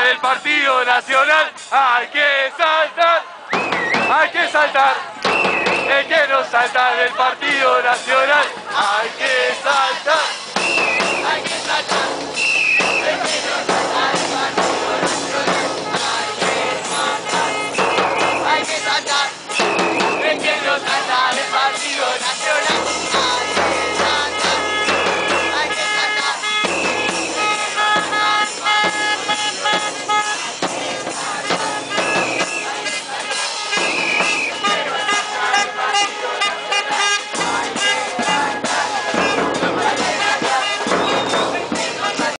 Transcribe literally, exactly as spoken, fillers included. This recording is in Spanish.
del Partido Nacional. Hay que saltar, hay que saltar. El que no salta del Partido Nacional. Hay que saltar.